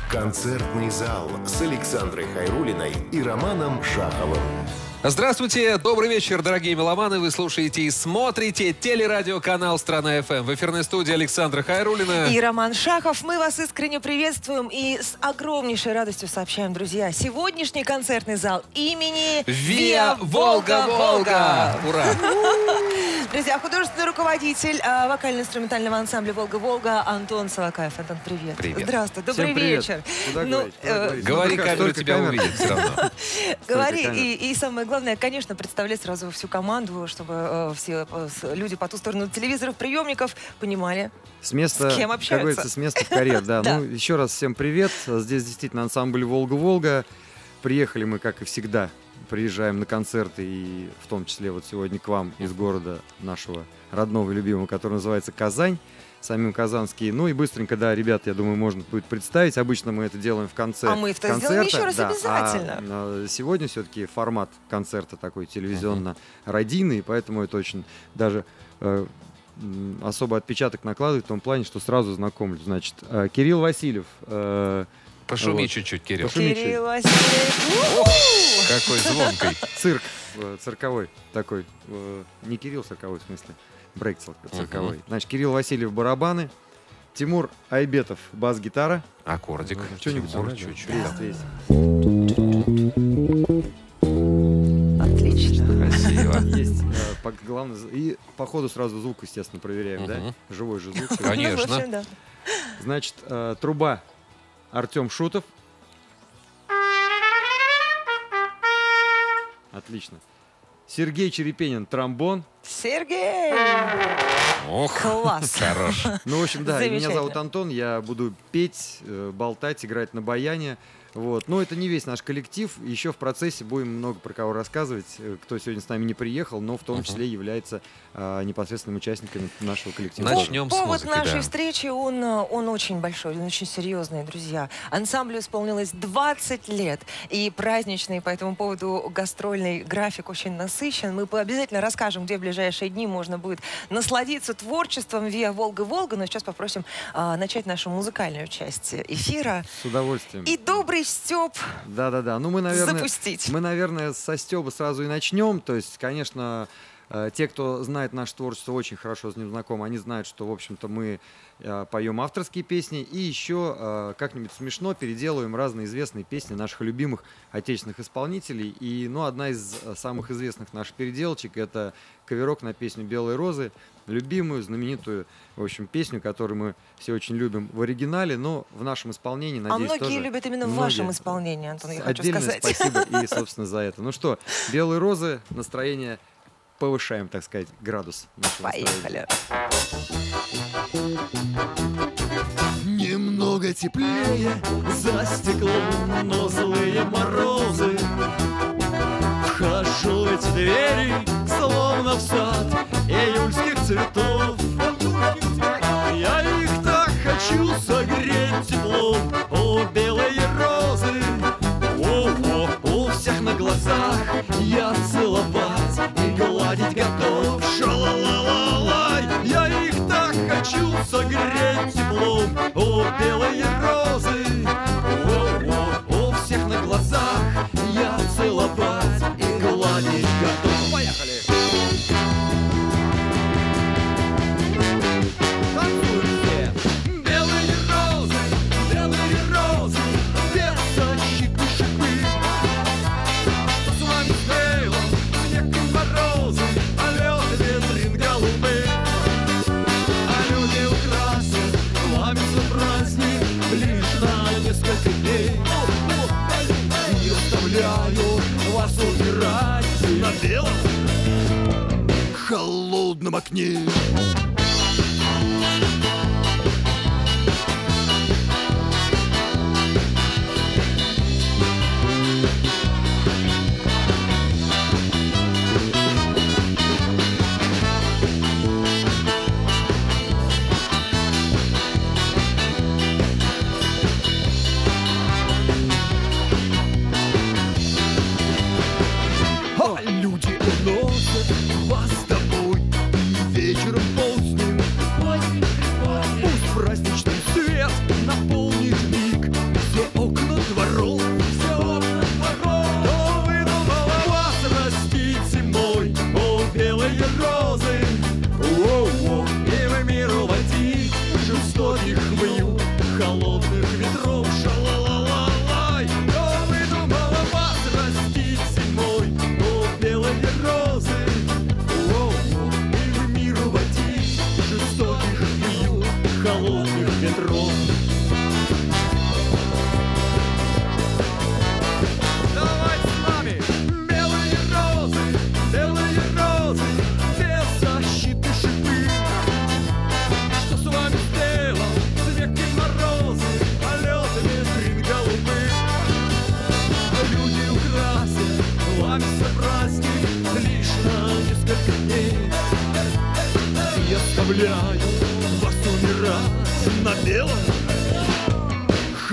Концертный зал с Александрой Хайруллиной и Романом Шаховым. Здравствуйте, добрый вечер, дорогие меломаны. Вы слушаете и смотрите телерадиоканал «Страна ФМ». В эфирной студии Александра Хайруллина и Роман Шахов. Мы вас искренне приветствуем и с огромнейшей радостью сообщаем, друзья, сегодняшний концертный зал имени ВИА Волга-Волга. Ура! Друзья, художественный руководитель вокально-инструментального ансамбля «Волга-Волга» Антон Салакаев. Антон, привет. Привет. Здравствуй, добрый вечер. Говори, камера тебя увидит все равно. Говори, и самое главное, конечно, представлять сразу всю команду, чтобы все люди по ту сторону телевизоров, приемников понимали, с места, с кем общаются. Как говорится, с места в карьер, да. Да. Ну, еще раз всем привет. Здесь действительно ансамбль «Волга-Волга». Приехали мы, как и всегда, приезжаем на концерты, и в том числе вот сегодня к вам из города нашего родного и любимого, который называется Казань, самим казанские. Ну и быстренько, да, ребят, я думаю, можно будет представить. Обычно мы это делаем в конце концерта. А мы это сделаем еще раз обязательно. А сегодня все-таки формат концерта такой телевизионно-радийный, поэтому это очень даже особый отпечаток накладывает в том плане, что сразу знакомлю. Значит, Кирилл Васильев. Пошуми вот. чуть-чуть, Кирилл. Кирилл Васильев. Какой звонкий. Цирковой такой. Не Кирилл цирковой, в смысле. Брейк цирковой. Значит, Кирилл Васильев барабаны, Тимур Айбетов бас-гитара. Аккордик. Что-нибудь чуть-чуть. Есть. Отлично. Красиво. Есть. Главное, и по ходу сразу звук, естественно, проверяем, да? Живой же звук. Конечно. Значит, труба Артем Шутов. Отлично. Сергей Черепенин, тромбон. Сергей! Ох, класс! Хорош. Ну, в общем, да, меня зовут Антон, я буду петь, болтать, играть на баяне. Вот. Но это не весь наш коллектив. Еще в процессе будем много про кого рассказывать, кто сегодня с нами не приехал, но в том числе является непосредственным участником нашего коллектива. Начнем с музыки. Повод нашей встречи, он очень большой, он очень серьезный, друзья. Ансамблю исполнилось 20 лет, и праздничный по этому поводу гастрольный график очень насыщен. Мы обязательно расскажем, где в ближайшие дни можно будет насладиться творчеством ВИА Волга-Волга, но сейчас попросим начать нашу музыкальную часть эфира. С удовольствием. И добрый Стёб Да-да-да. Ну, запустить. Мы, наверное, со Стёба сразу и начнем. То есть, конечно, те, кто знает наше творчество, очень хорошо с ним знакомы, они знают, что, в общем-то, мы поем авторские песни и еще как-нибудь смешно переделываем разные известные песни наших любимых отечественных исполнителей. И, ну, одна из самых известных наших переделочек — это каверок на песню «Белые розы», любимую, знаменитую, в общем, песню, которую мы все очень любим в оригинале, но в нашем исполнении, надеюсь, многие тоже любят именно в вашем исполнении, Антон, я хочу отдельное сказать. спасибо и, собственно, за это. Ну что, «Белые розы», настроение повышаем, так сказать, градус. Поехали. Немного теплее за стеклом, но злые морозы. Вхожу в эти двери, словно в сад июльских цветов. Я их так хочу согреть теплом, о, белые розы. У всех на глазах я целовать и гладить готов. Ша-ла-ла-ла-лай, я их так хочу согреть теплом, о, белые розы. У всех на глазах я целовать и гладить готов. Поехали! Танцуют все. Белые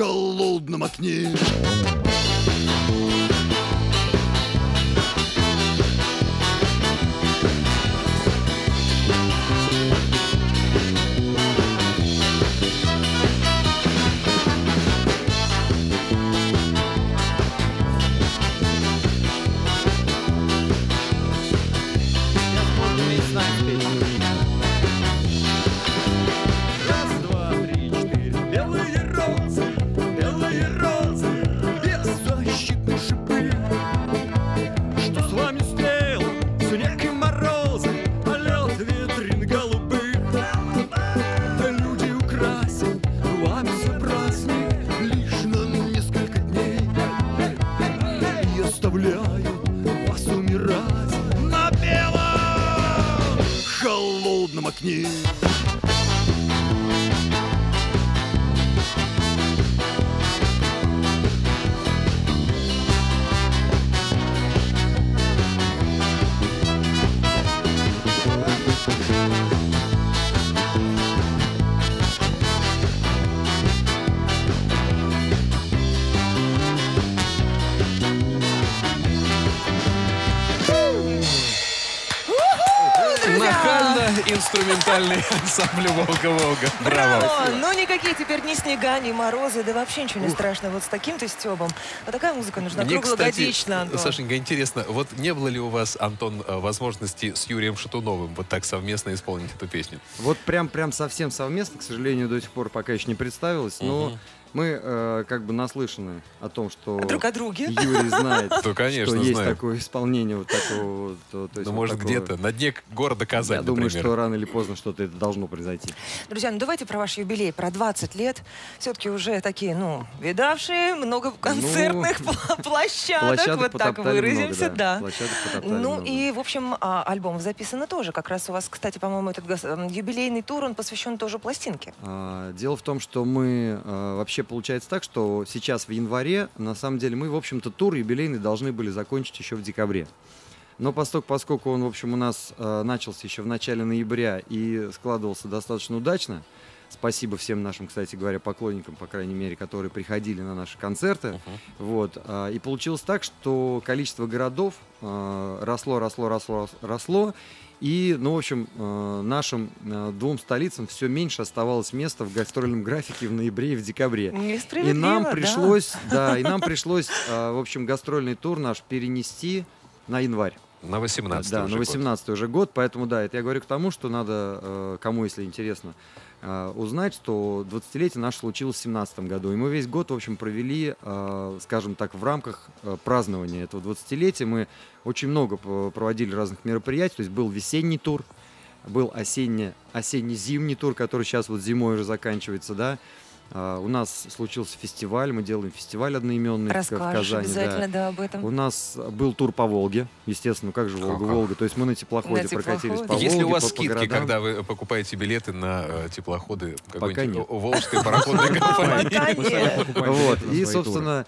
холодном окне. Раз, два, три, четыре. Белые розы, беззащитные шипы. Что с вами сделал снег и морозы, полет ветрин голубых? Да люди украсят вами свой праздник лишь на несколько дней и оставляют вас умирать на белом холодном окне. Нахально-инструментальный ансамбль «Волга-Волга». Браво! Ну, никакие теперь ни снега, ни морозы, да вообще ничего не страшно. Вот с таким-то стёбом. Вот такая музыка нужна Мне, круглогодично, кстати, Антон. Сашенька, интересно, вот не было ли у вас, Антон, возможности с Юрием Шатуновым вот так совместно исполнить эту песню? Вот прям совсем совместно, к сожалению, до сих пор пока еще не представилось, но мы как бы наслышаны о том, что Друг о друге. Юрий знает, То, конечно, что есть знаю. такое исполнение вот такого вот, то есть Ну, вот может, такого. где-то на дне города Казань, Я думаю, например. что рано или поздно что-то это должно произойти. Друзья, ну давайте про ваш юбилей, про 20 лет. Все-таки уже такие, ну, видавшие, много концертных площадок, вот так потоптали выразимся, много, да. Площадок потоптали Ну много. и, в общем, альбом записано тоже. Как раз у вас, кстати, по-моему, этот юбилейный тур, он посвящен тоже пластинке. Дело в том, что мы вообще получается так, что сейчас в январе, на самом деле, мы, в общем-то, тур юбилейный должны были закончить еще в декабре. Но поскольку он, в общем, у нас начался еще в начале ноября и складывался достаточно удачно, спасибо всем нашим, кстати говоря, поклонникам, по крайней мере, которые приходили на наши концерты. Вот. И получилось так, что количество городов росло. И, ну, в общем, нашим двум столицам все меньше оставалось места в гастрольном графике в ноябре и в декабре. Несправедливо, И нам да. пришлось, в общем, гастрольный тур наш перенести на январь. На 18-й Да, уже на год. 18-й уже год, поэтому, да, это я говорю к тому, что надо, кому, если интересно, узнать, что 20-летие наше случилось в 2017 году. И мы весь год, в общем, провели, скажем так, в рамках празднования этого 20-летия. Мы очень много проводили разных мероприятий, то есть был весенний тур, был осенне-зимний тур, который сейчас вот зимой уже заканчивается, да. У нас случился фестиваль, мы делаем фестиваль одноименный в Расскажешь Казани. обязательно, да, об этом. У нас был тур по Волге, естественно, как же Волга-Волга, то есть мы на теплоходе На прокатились теплоходе. по Волге, Есть ли у вас по скидки, городам. когда вы покупаете билеты на теплоходы Пока нет. Волжской пароходной компании? Пока нет. Вот, и, собственно,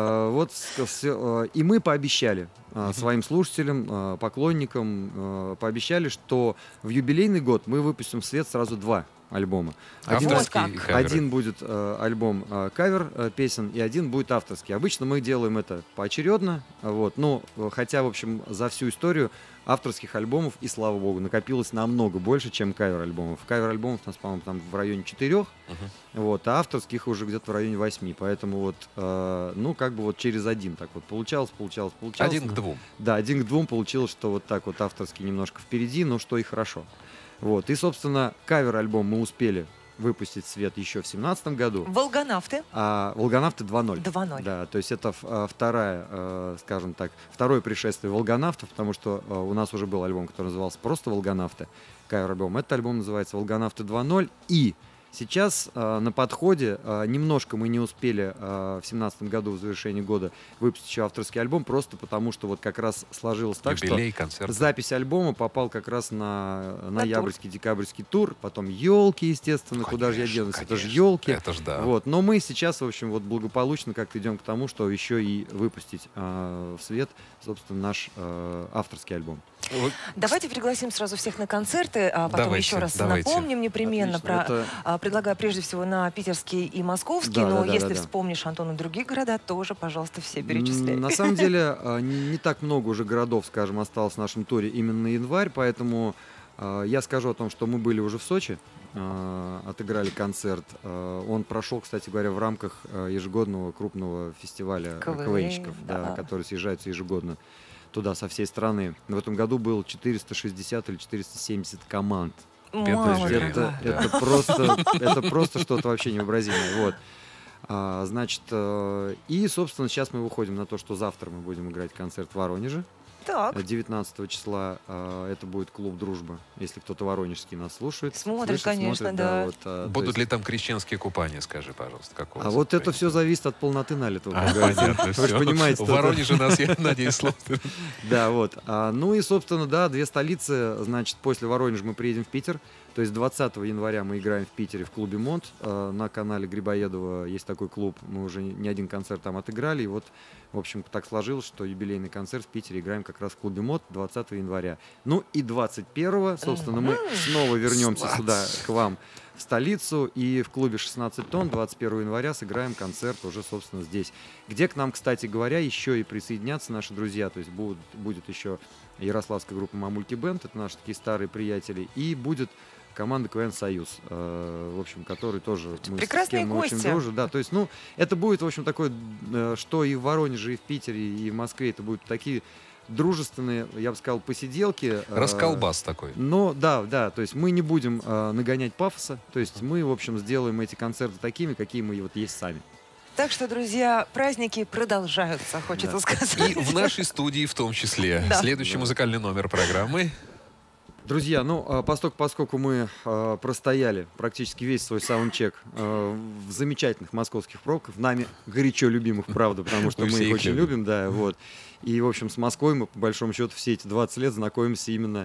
и мы пообещали своим слушателям, поклонникам, пообещали, что в юбилейный год мы выпустим в свет сразу 2 альбома. Авторские Вот как. каверы. Один будет альбом кавер песен, и один будет авторский. Обычно мы делаем это поочередно, вот, но хотя, в общем, за всю историю авторских альбомов, и слава богу, накопилось намного больше, чем кавер-альбомов. Кавер-альбомов у нас, по-моему, там в районе 4, вот, а авторских уже где-то в районе 8. Поэтому вот, ну, как бы вот через один так вот получалось. 1 к 2. Да, 1 к 2 получилось, что вот так вот авторский немножко впереди, но что и хорошо. Вот, и, собственно, кавер-альбом мы успели выпустить в свет еще в 2017 году. Волгонавты. А «Волгонавты 2.0». 2.0. Да, то есть это скажем так, второе пришествие «Волгонавтов», потому что у нас уже был альбом, который назывался просто «Волгонавты», кавер-альбом. Этот альбом называется «Волгонавты 2.0». И сейчас на подходе немножко мы не успели в 2017 году, в завершении года, выпустить еще авторский альбом, просто потому что вот как раз сложилось так, Юбилей, что концерт. запись альбома попал как раз на ноябрьский, декабрьский тур, потом елки, естественно, куда же я денусь, это же елки. Это ж да. Вот. Но мы сейчас, в общем, вот благополучно как-то идем к тому, что еще и выпустить в свет, собственно, наш авторский альбом. Вот, Давайте пригласим сразу всех на концерты, а потом Давайте, еще раз давайте. напомним непременно Отлично. про предлагаю прежде всего на питерский и московский, Да, но да, да, если да. вспомнишь, Антон, и другие города, тоже, пожалуйста, все перечисляй. На самом деле, не так много уже городов, скажем, осталось в нашем туре именно на январь, поэтому я скажу о том, что мы были уже в Сочи, отыграли концерт. Он прошел, кстати говоря, в рамках ежегодного крупного фестиваля КВНщиков, да. который съезжается ежегодно туда со всей страны. В этом году было 460 или 470 команд. Бедная Мало жюри. дорогая. Это просто что-то вообще невообразимое. Вот. Значит, и, собственно, сейчас мы выходим на то, что завтра мы будем играть концерт в Воронеже. Так, 19 числа это будет клуб «Дружба». Если кто-то воронежский нас слушает. Смотрит, слышит, конечно, да. вот, то Будут есть- ли там крещенские купания, скажи, пожалуйста, какого? А вот это все зависит от полноты налитого. как говорится. Понятно, Вы же всё. понимаете, В что это- Воронеже нас, я надеюсь, слушают. Да, вот. Ну и, собственно, да, две столицы. Значит, после Воронежа мы приедем в Питер. То есть 20 января мы играем в Питере в клубе «Монт». На канале Грибоедова есть такой клуб. Мы уже не один концерт там отыграли. И вот, в общем, так сложилось, что юбилейный концерт в Питере играем как раз в клубе «Монт» 20 января. Ну и 21-го, собственно, мы снова вернемся сюда, к вам, в столицу. И в клубе «16 тонн» 21 января сыграем концерт уже, собственно, здесь. Где к нам, кстати говоря, еще и присоединятся наши друзья. То есть будет еще ярославская группа «Мамульки Бенд», это наши такие старые приятели. И будет команда КВН «Союз», в общем, который тоже мы прекрасные с кем мы очень гости. дружим. Да, то есть, ну, это будет, в общем, такое, что и в Воронеже, и в Питере, и в Москве, это будут такие дружественные, я бы сказал, посиделки. Расколбас такой. Но да, то есть мы не будем нагонять пафоса, то есть мы, в общем, сделаем эти концерты такими, какие мы вот есть сами. так что, друзья, праздники продолжаются, хочется сказать. И в нашей студии в том числе. Да. Следующий музыкальный номер программы. Друзья, ну, поскольку мы простояли практически весь свой саундчек в замечательных московских пробках, нами горячо любимых, правда, потому что Мы мы все их их очень любим. любим, да, вот. И, в общем, с Москвой мы, по большому счету, все эти 20 лет знакомимся именно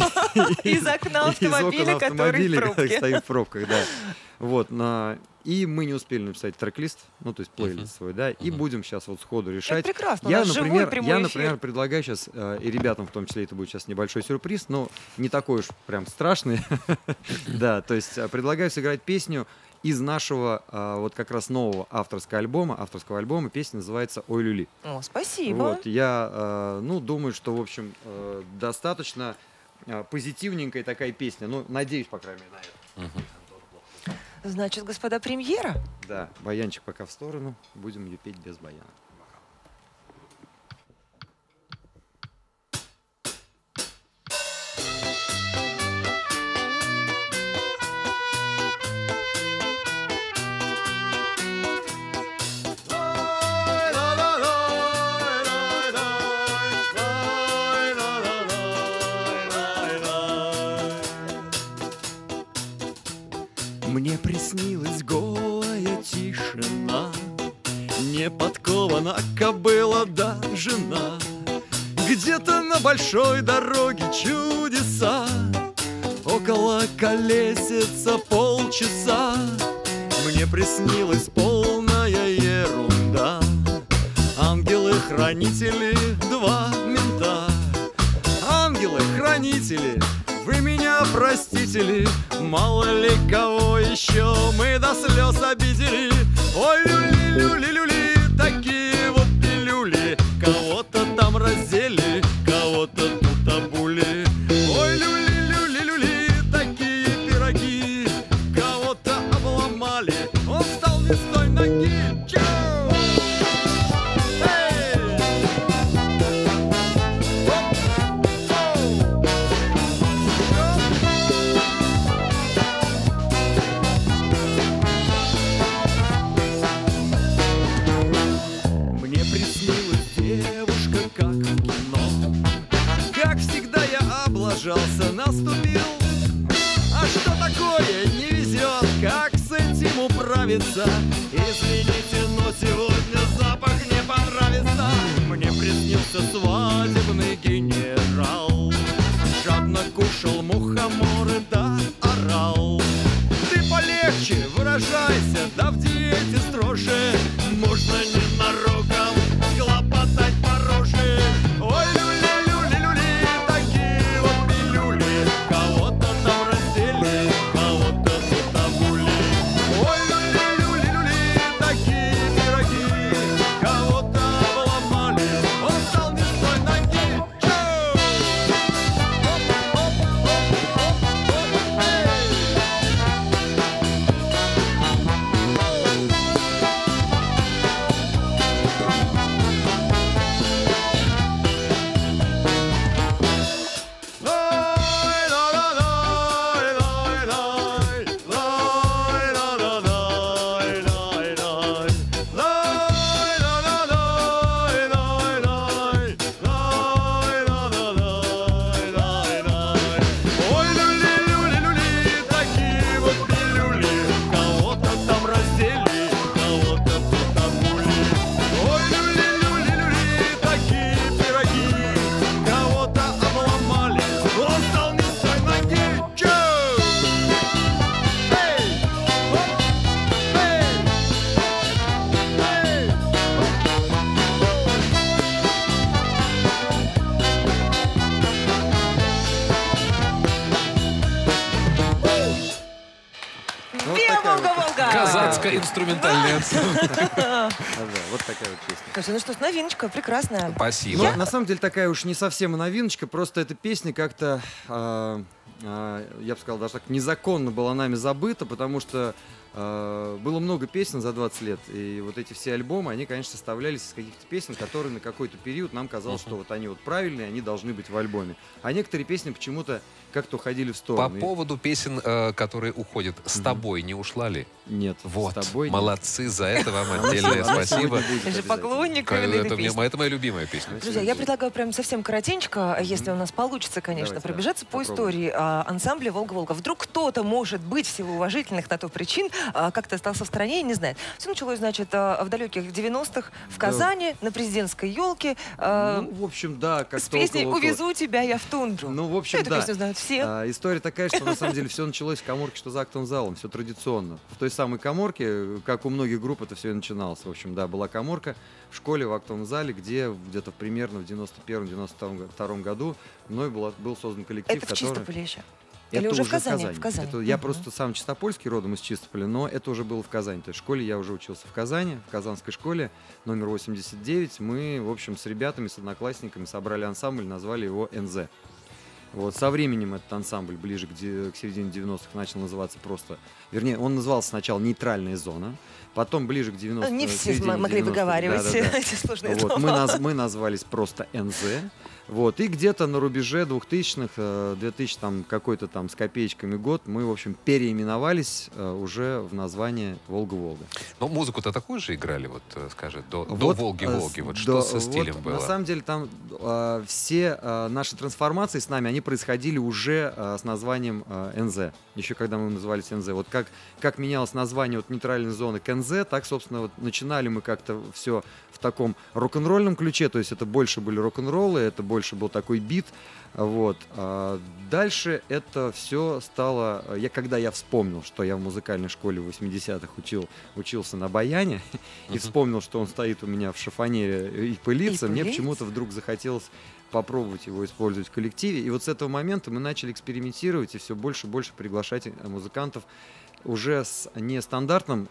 Из окна из окон автомобиля, который в автомобилей, когда пробке. стоим в пробках, да. Вот, и мы не успели написать трек-лист, ну, то есть плейлист свой, да, и будем сейчас вот сходу решать. Это прекрасно, у Я, нас живой например, прямой эфир. предлагаю сейчас, и ребятам в том числе это будет сейчас небольшой сюрприз, но не такой уж прям страшный. Да, то есть предлагаю сыграть песню из нашего вот как раз нового авторского альбома. Песня называется «Ой, люли». О, спасибо. Вот, я, думаю, что, в общем, достаточно позитивненькая такая песня. Ну, надеюсь, по крайней мере, на это. Значит, господа, премьера. Да, баянчик пока в сторону. Будем ее петь без баяна. Мне приснилась голая тишина, не подкована кобыла да жена. Где-то на большой дороге чудеса, около колесица полчаса. Мне приснилась полная ерунда, ангелы-хранители, два мента. Ангелы-хранители, вы меня простите ли, мало ли кого еще мы до слез обидели. Ой, люли-люли-люли, такие вот пилюли, кого-то там раздели, кого-то тут обули. Ой, люли-люли-люли, такие пироги, кого-то обломали, он встал не с той ноги. Чау! Эй! Мне приснилась девушка, как в кино. Как всегда я облажался, наступил. А что такое не везет, как с этим управиться? Извините, но сегодня запах не понравится. Мне приснился свадебный генерал, жадно кушал мухоморы да орал. Ты полегче выражайся, да в диете строже, можно ненароком хлопотать по роже. Ой, люли-люли-люли, такие вот пилюли, кого-то там раздели, кого-то тут обули. только инструментальный ансамбль. Вот такая вот песня. Слушай, ну что ж, новиночка прекрасная. Спасибо. Ну, на самом деле такая уж не совсем и новиночка, просто эта песня как-то, я бы сказал, даже так незаконно была нами забыта, потому что было много песен за 20 лет, и вот эти все альбомы, они, конечно, составлялись из каких-то песен, которые на какой-то период нам казалось, что вот они вот правильные, они должны быть в альбоме. А некоторые песни почему-то как-то уходили в По сторону. поводу песен, которые уходят, «С тобой» не ушла ли? Нет, Вот, с тобой нет. молодцы, за это вам отдельное Она спасибо. сегодня будет Ты же обязательно. поклонник именно этой песни. Это моя любимая песня. Друзья, я предлагаю прям совсем коротенько, если у нас получится, конечно, Давайте, пробежаться по попробуем. истории ансамбля «Волга-Волга». Вдруг кто-то, может быть, в силу уважительных на то причин, как-то остался в стране и не знает. Все началось, значит, в далеких 90-х в Казани, на президентской елке, Ну, в общем, да, как-то с песней около- «Увезу тебя я в тундру». Ну, в общем, Эту да. песню знают все. История такая, что на самом деле все началось в каморке, что за актовым залом, все традиционно. В той самой каморке, как у многих групп, это все и начиналось. В общем, да, была каморка в школе, в актовом зале, где где-то примерно в 91-92 году мной был создан коллектив, Это в Чистополе еще? Это Или уже в в Казани? В Казани. Я Мгм. просто сам чистопольский, родом из Чистополя, но это уже было в Казани. То есть в школе я уже учился в Казани, в Казанской школе, номер 89. Мы, в общем, с ребятами, с одноклассниками собрали ансамбль, назвали его «НЗ». Вот, со временем этот ансамбль ближе к середине 90-х начал называться просто... Вернее, он назывался сначала «Нейтральная зона», потом ближе к 90-м... Не все середине могли 90-х, выговаривать да-да-да. эти сложные Вот, слова. мы назвались просто НЗ. Вот, и где-то на рубеже 2000-х, 2000 там какой-то там с копеечками год, мы, в общем, переименовались уже в название «Волга-Волга». Но музыку-то такую же играли, вот, скажи, до Вот, «Волги-Волги». Вот да, что со вот, стилем было? На самом деле там все наши трансформации с нами, они происходили уже с названием НЗ. Еще когда мы назывались НЗ. Вот как менялось название от нейтральной зоны к НЗ, так, собственно, вот начинали мы как-то все в таком рок-н-ролльном ключе. То есть это больше были рок-н-роллы, это больше был такой бит. Вот. Дальше это все стало... Когда я вспомнил, что я в музыкальной школе в 80-х учился на баяне, и вспомнил, что он стоит у меня в шифонере и пылится, мне пылится? почему-то вдруг захотелось попробовать его использовать в коллективе. И вот с этого момента мы начали экспериментировать и все больше и больше приглашать музыкантов уже с нестандартным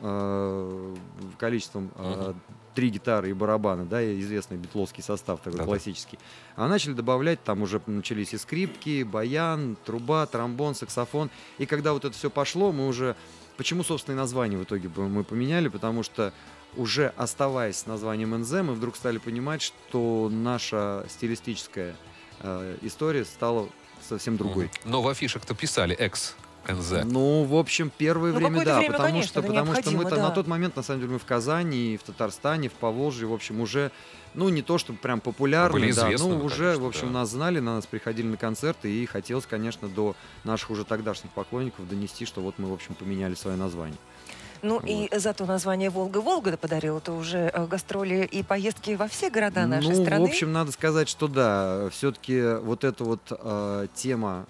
количеством 3 гитары и барабаны, да, и известный битловский состав, такой классический. А начали добавлять, там уже начались и скрипки, баян, труба, тромбон, саксофон. И когда вот это все пошло, мы уже... Почему, собственно, и название в итоге мы поменяли? Потому что уже оставаясь с названием НЗ, мы вдруг стали понимать, что наша стилистическая история стала совсем другой. Но в афишах-то писали «экс-НЗ». Ну, в общем, первое время, какое-то да, время, потому конечно, что это мы необходимо, да. на тот момент, на самом деле, мы в Казани, в Татарстане, в Поволжье, в общем, уже, ну, не то, чтобы прям популярны, Были да, известны, ну, уже, конечно, в общем, да. нас знали, на нас приходили на концерты, и хотелось, конечно, до наших уже тогдашних поклонников донести, что вот мы, в общем, поменяли свое название. Ну и зато название «Волга-Волга» подарил это уже гастроли и поездки во все города нашей страны. В общем, надо сказать, что да, все-таки вот эта вот тема,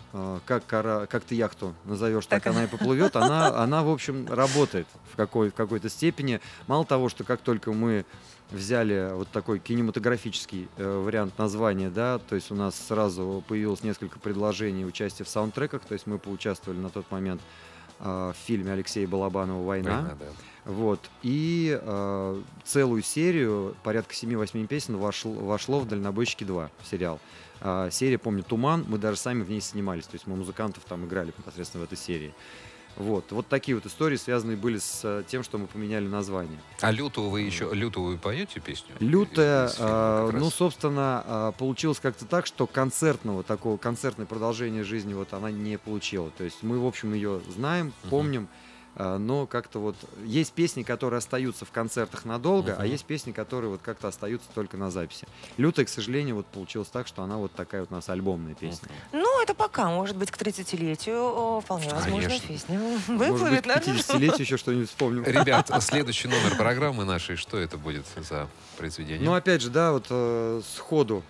как ты яхту назовешь, так она и поплывет, она, в общем, работает в какой-то степени. Мало того, что как только мы взяли вот такой кинематографический вариант названия, да, то есть у нас сразу появилось несколько предложений участия в саундтреках, то есть мы поучаствовали на тот момент в фильме Алексея Балабанова «Война». Да. Вот. И целую серию, порядка 7-8 песен, вошло в «Дальнобойщики 2» в сериал. Серия, помню, «Туман», мы даже сами в ней снимались, то есть мы музыкантов там играли непосредственно в этой серии. Вот такие вот истории, связанные были с тем, что мы поменяли название. А лютую вы еще поете песню? «Лютая», Из фильма как раз. ну, собственно, получилось как-то так, что концертное продолжение жизни вот она не получила. То есть мы, в общем, ее знаем, помним, но как-то вот есть песни, которые остаются в концертах надолго, а есть песни, которые вот как-то остаются только на записи. «Лютая», к сожалению, вот получилось так, что она вот такая вот у нас альбомная песня. Ну, это пока, может быть, к 30-летию вполне возможно Конечно. песня Может быть, выплывет. к наверное. 50-летию еще что-нибудь вспомним. Ребят, следующий номер программы нашей, что это будет за произведение? Ну, опять же, да, вот сходу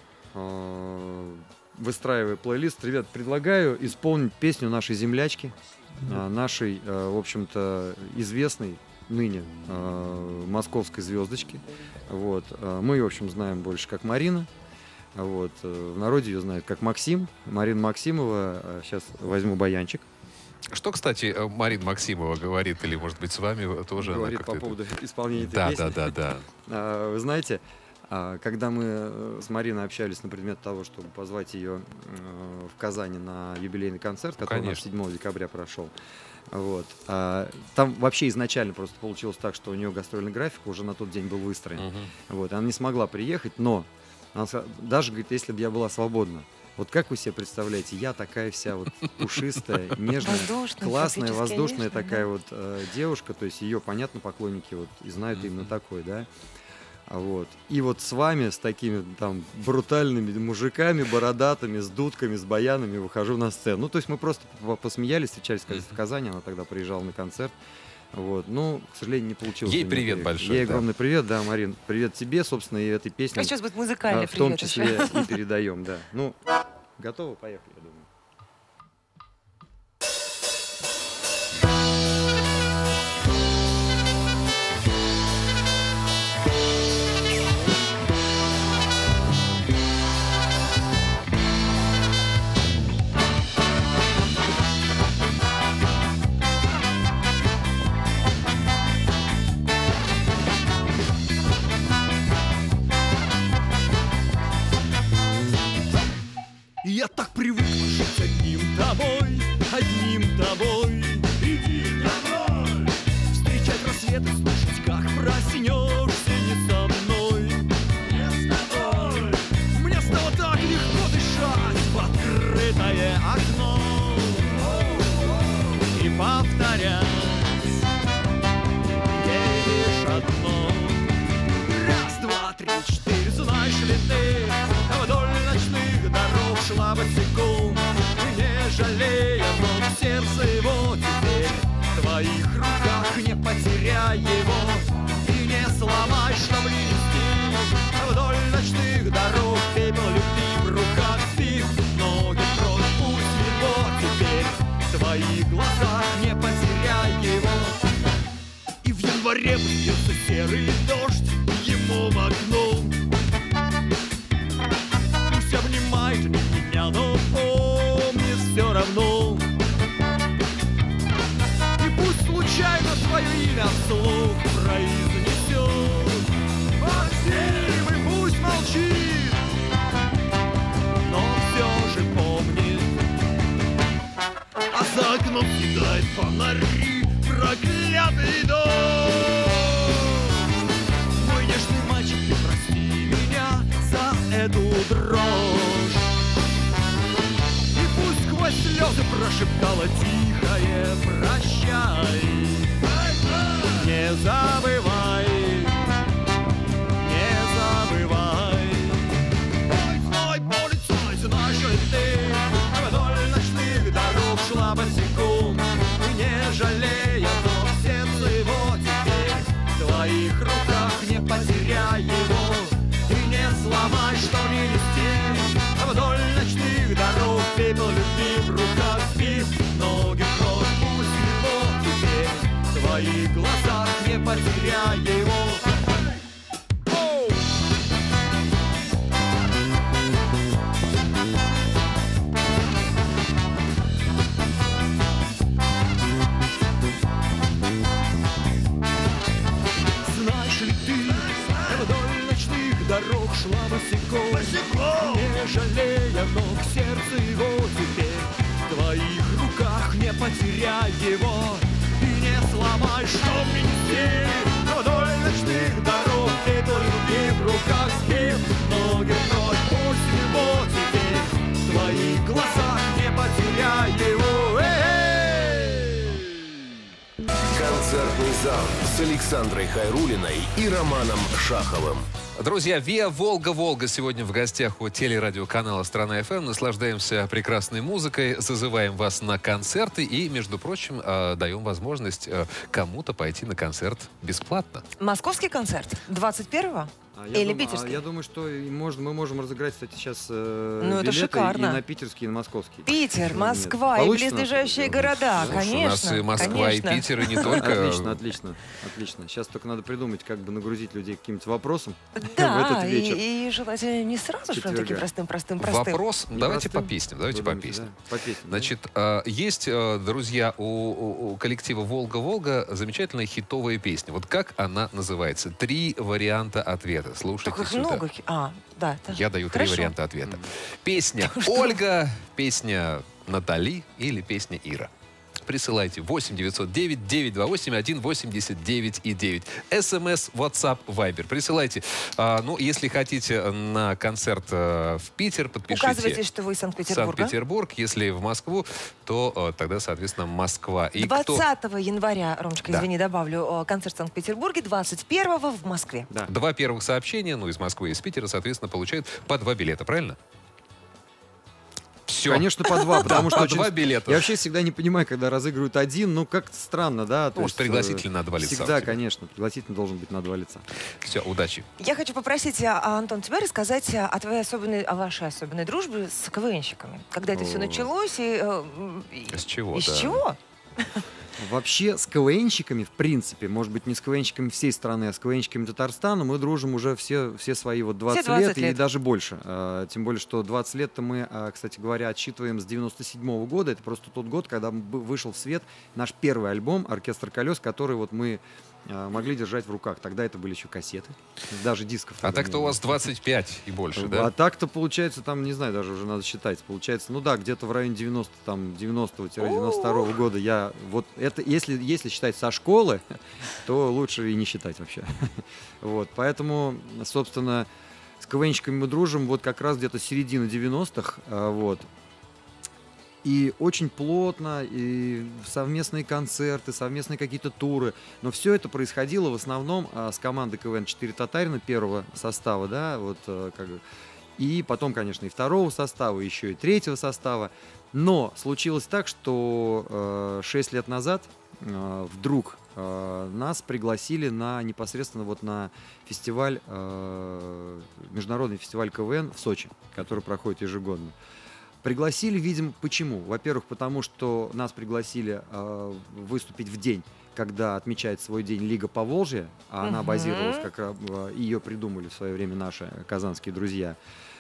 выстраивая плейлист, ребят, предлагаю исполнить песню нашей землячки, нашей, в общем-то, известной ныне московской звездочки. Вот. Мы ее, в общем, знаем больше как Марина. Вот. В народе ее знают как Максим. Марина Максимова. Сейчас возьму баянчик. Что, кстати, Марина Максимова говорит, или, может быть, с вами тоже? Говорит по поводу исполнения этой песни. Да. Вы знаете, когда мы с Мариной общались на предмет того, чтобы позвать ее в Казани на юбилейный концерт, который у нас 7 декабря прошел, вот, там вообще изначально просто получилось так, что у нее гастрольный график уже на тот день был выстроен. Вот, она не смогла приехать, но она даже говорит, если бы я была свободна, вот как вы себе представляете, я такая вся вот пушистая, нежная, классная, воздушная такая вот девушка, то есть ее, понятно, поклонники вот и знают именно такой, да. Вот. И вот с вами, с такими там брутальными мужиками, бородатыми, с дудками, с баянами выхожу на сцену. Ну, то есть мы просто посмеялись, встречались, кажется, в Казани, она тогда приезжала на концерт. Вот. Ну, к сожалению, не получилось. Ей привет большой. Ей огромный привет, да, Марин. Привет тебе, собственно, и этой песне. А сейчас будет музыкальный в том привет числе еще. и передаем, да. Ну, готовы? Поехали, я думаю. Я так привык жить одним тобой, иди домой. Встречать рассветы, слушать, как проснешься не со мной, не с тобой. Мне стало так легко дышать в открытое окно и повторять ей лишь одно. Раз, два, три, четыре, знаешь ли ты, вдоль ночных дорог шла босиком, не жалея, но в сердце его теперь в твоих руках, не потеряй его и не сломай, чтоб не нести вдоль ночных дорог пепел любви в руках спит, ноги прочь, пусть его теперь в твоих глазах, не потеряй его. И в январе бьется серый дождь ему в окно. Пусть обнимает меня, но помни все равно. И пусть случайно твое имя вслух произнесет, Максим, и пусть молчит, но все же помнит. А за окном съедает фонари проклятый дом. Мой нежный мальчик, ты прости меня за эту дрожь. И пусть сквозь слезы прошептала тихое прощай. Не забывай, не забывай. Ой, полицай, знаешь ли ты, вдоль ночных дорог шла босиком, не жалея, но в сердце его теперь в твоих руках, не потеряй его и не сломай, что не нести вдоль ночных дорог пепел любви в руках спит, ноги прочь, пусть его теперь в твоих глазах, не потеряй его. Знаешь ли ты, вдоль ночных дорог шла босиком, не жалея ног, сердце его теперь в твоих руках, не потеряй его и не сломай, чтоб не нести вдоль ночных дорог пепел любви в руках спит, ноги прочь, пусть его теперь в твоих глазах, не потеряй его. Концертный зал с Александрой Хайруллиной и Романом Шаховым. Друзья, ВИА «Волга-Волга» сегодня в гостях у телерадиоканала «Страна ФМ». Наслаждаемся прекрасной музыкой, созываем вас на концерты и, между прочим, даем возможность кому-то пойти на концерт бесплатно. Московский концерт 21-го? Или питерский? Я думаю, что мы можем разыграть, кстати, сейчас это билеты шикарно. и на питерский, и на московский. Питер, Нет. Москва и Получится? близлежащие города, Слушай, конечно. у нас и Москва, конечно. и Питер, и не только. Отлично. Сейчас только надо придумать, как бы нагрузить людей каким-то вопросом в Да, этот вечер. и желательно не сразу же Четверга. таким простым. Вопрос. Давайте по Непростым? песням. Вы думаете, да? По песням. да? Значит, есть, друзья, у коллектива «Волга-Волга» замечательная хитовая песня. Вот как она называется? 3 варианта ответа. Слушайте Так их сюда. много. Да. Я даю 3 Хорошо. варианта ответа. Песня Ольга, песня Натали или песня Ира. Присылайте 8 909 928 189 и 9. СМС, WhatsApp, Viber. Присылайте. Если хотите на концерт в Питер, подпишите. Указывайте, что вы из Санкт-Петербурга. Санкт-Петербург. Если в Москву, то тогда, соответственно, Москва. И 20 января, Ромочка, Да. извини, добавлю, концерт в Санкт-Петербурге, 21-го в Москве. Да. 2 первых сообщения, из Москвы и из Питера, соответственно, получают по 2 билета, правильно? Все. Конечно, по 2, потому что по очень... 2 билета. Я вообще всегда не понимаю, когда разыгрывают один, как-то странно, да? То Может, есть, пригласительный на 2 лица у Всегда, тебя. конечно, пригласительный должен быть на 2 лица. Все, удачи. Я хочу попросить, Антон, тебя рассказать о вашей особенной дружбе с КВНщиками. Когда это все О. началось и С чего? из да. чего? Вообще с КВНщиками, в принципе, может быть, не с КВНщиками всей страны, а с КВНщиками Татарстана, мы дружим уже все свои 20 Все 20 лет лет. и даже больше. Тем более, что 20 лет-то мы, кстати говоря, отсчитываем с 97-го года. Это просто тот год, когда вышел в свет наш первый альбом «Оркестр колес», который мы могли держать в руках. Тогда это были еще кассеты, даже дисков. А тогда так-то не у было. вас 25 и больше, А да? так-то получается, не знаю, даже уже надо считать. Получается, где-то в районе 90-92 года я это, если считать со школы, то лучше и не считать вообще. Поэтому, собственно, с КВНщиками мы дружим как раз где-то середина 90-х, И очень плотно, и совместные концерты, совместные какие-то туры. Но все это происходило в основном с командой КВН «4 Татарина» первого состава, да, и потом, конечно, и второго состава, еще и третьего состава. Но случилось так, что 6 лет назад вдруг нас пригласили непосредственно на фестиваль, международный фестиваль КВН в Сочи, который проходит ежегодно. Пригласили, видимо, почему? Во-первых, потому что нас пригласили выступить в день, когда отмечает свой день Лига Поволжья, а она базировалась, ее придумали в свое время наши казанские друзья.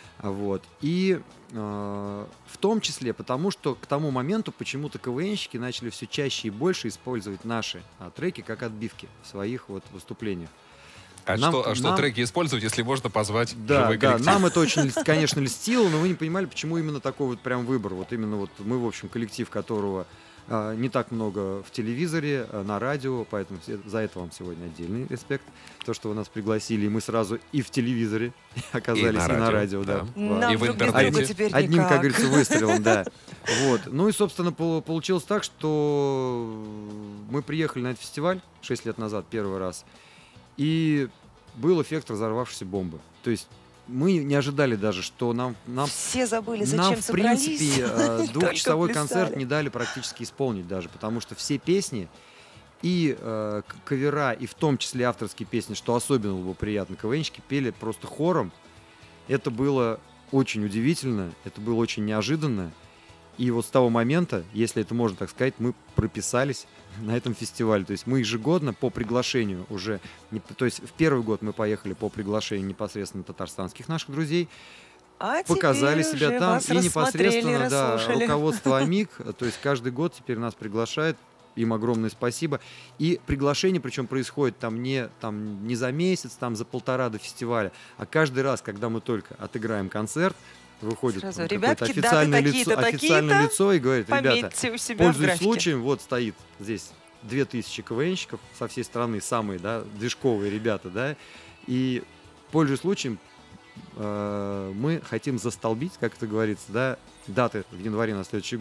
И в том числе потому, что к тому моменту почему-то КВНщики начали все чаще и больше использовать наши треки как отбивки в своих выступлениях. Что треки использовать, если можно позвать Да, живой коллектив? нам это очень, конечно, льстило, но мы не понимали, почему именно такой прям выбор. Мы, в общем, коллектив, которого не так много в телевизоре, на радио, поэтому за это вам сегодня отдельный респект. То, что вы нас пригласили, и мы сразу и в телевизоре оказались, и на радио. Да. Нам И в друг без интернете. друга теперь Одним, никак. как говорится, выстрелом, да. И, собственно, получилось так, что мы приехали на этот фестиваль 6 лет назад, первый раз, и был эффект разорвавшейся бомбы. То есть мы не ожидали даже, что нам Все забыли, зачем в собрались. принципе, Только двухчасовой плясали. концерт не дали практически исполнить даже, потому что все песни и кавера, и в том числе авторские песни, что особенно было приятно, КВНщики пели просто хором. Это было очень удивительно, это было очень неожиданно. И с того момента, если это можно так сказать, мы прописались на этом фестивале. То есть мы ежегодно по приглашению уже... То есть в первый год мы поехали по приглашению непосредственно татарстанских наших друзей, А показали теперь себя уже там, вас и непосредственно расслушали. руководство АМИК, то есть каждый год теперь нас приглашает, им огромное спасибо. И приглашение, причем происходит не за месяц, за полтора до фестиваля, а каждый раз, когда мы только отыграем концерт, выходит Сразу, какое-то ребятки, официальное даты лицо, такие-то, официальное такие-то. лицо и говорит: ребята, Пометьте у себя в пользуясь графике. случаем, стоит здесь 2000 КВНщиков со всей страны, самые, движковые ребята, и, пользуясь случаем, мы хотим застолбить, как это говорится, даты в январе на следующий год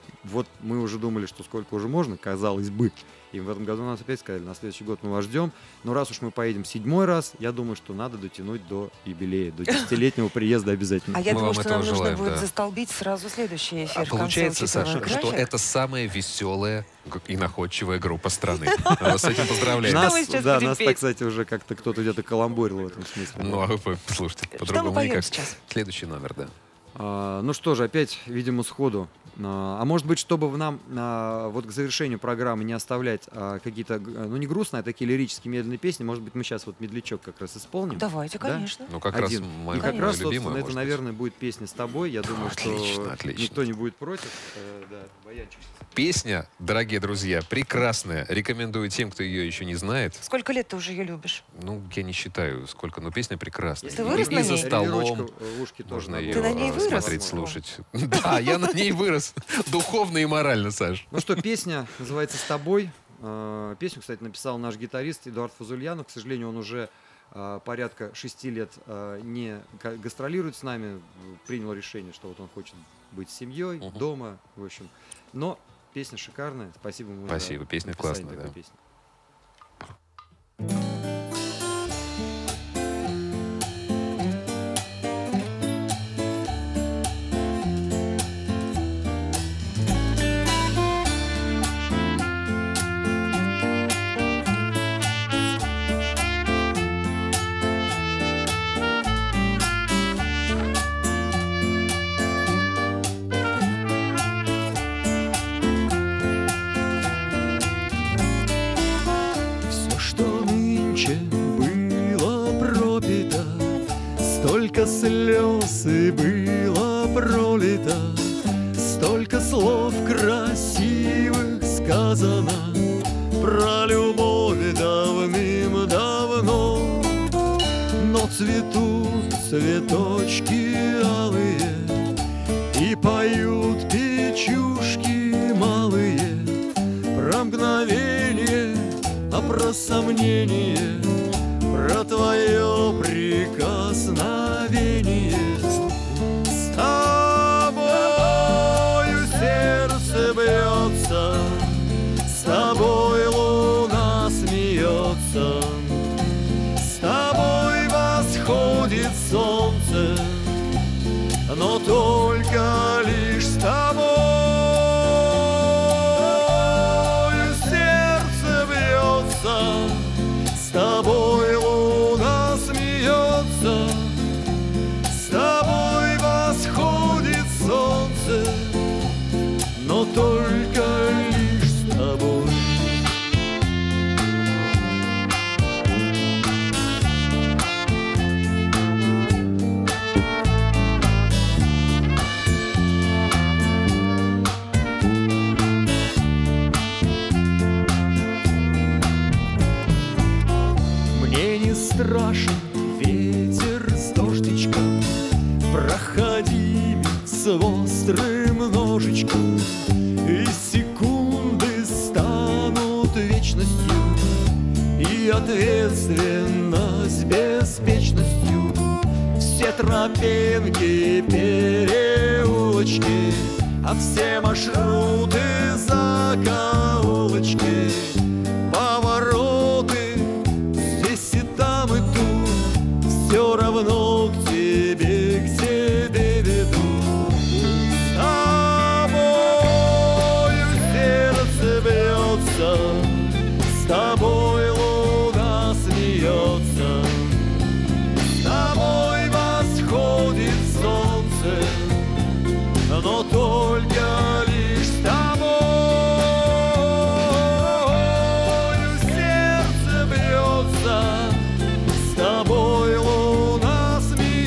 вот мы уже думали, что сколько уже можно, казалось бы. И в этом году нас опять сказали, на следующий год мы вас ждем. Но раз уж мы поедем 7-й раз, я думаю, что надо дотянуть до юбилея, до 10-летнего приезда обязательно. А я Мы думаю, вам что нам этого нужно желаем, будет да. застолбить сразу следующий эфир. А в конце, получается, учитывая Саша, что график. это самая веселая и находчивая группа страны. Вас с этим поздравляем. Что мы сейчас будем нас петь? так, кстати, уже как-то кто-то где-то каламбурил в этом смысле. Ну, а вы послушайте, мы по-другому поем никак. сейчас? Следующий номер, да. Ну что же, опять, видимо, сходу. А может быть, чтобы нам вот к завершению программы не оставлять какие-то, ну не грустные, а такие лирические медленные песни, может быть, мы сейчас вот медлячок как раз исполним. Давайте, Да? конечно. Ну, как раз Один. моя И как моя раз, любимая, собственно, это, может быть. наверное, будет песня «С тобой». Я думаю, Отлично, что отлично. никто не будет против. Да, баянчик. Песня, дорогие друзья, прекрасная. Рекомендую тем, кто ее еще не знает. Сколько лет ты уже ее любишь? Ну, я не считаю, сколько, но песня прекрасная. Ты вырос И на за ней? столом Ревелочка в ушке тоже можно надо. ее Ты на ней вырос? смотреть, слушать. Да, я на ней вырос. Духовно и морально, Саш. Ну что, песня называется «С тобой». Песню, кстати, написал наш гитарист Эдуард Фазульянов. К сожалению, он уже порядка 6 лет не гастролирует с нами. Принял решение, что вот он хочет быть с семьей, дома, в общем. Но песня шикарная. Спасибо ему. Спасибо, за песня написание классная, такой да. песни. Все, что нынче было пропито, столько слез и было пролито, столько слов красивых сказано про любовь давным-давно. Но цветут цветочки алые и поют печушки малые про мгновение, а про сомнение, про твое прикосновение. С тобою сердце бьется, с тобой луна смеется, с тобой восходит солнце, но только лишь с тобой. С тобой луна смеется, с тобой восходит солнце, но только лишь с тобой. Мне не страшен ветер с дождичком, проходимец с острым ножичком, и секунды станут вечностью, и ответственность беспечностью. Все тропинки, переулочки, а все маршруты закоулочки, повороты здесь и там и тут, все равно к тебе ведут. С тобою сердце бьется, с тобой луна смеется, с тобой восходит солнце, но только лишь с тобой. Сердце бьется, с тобой луна смеется,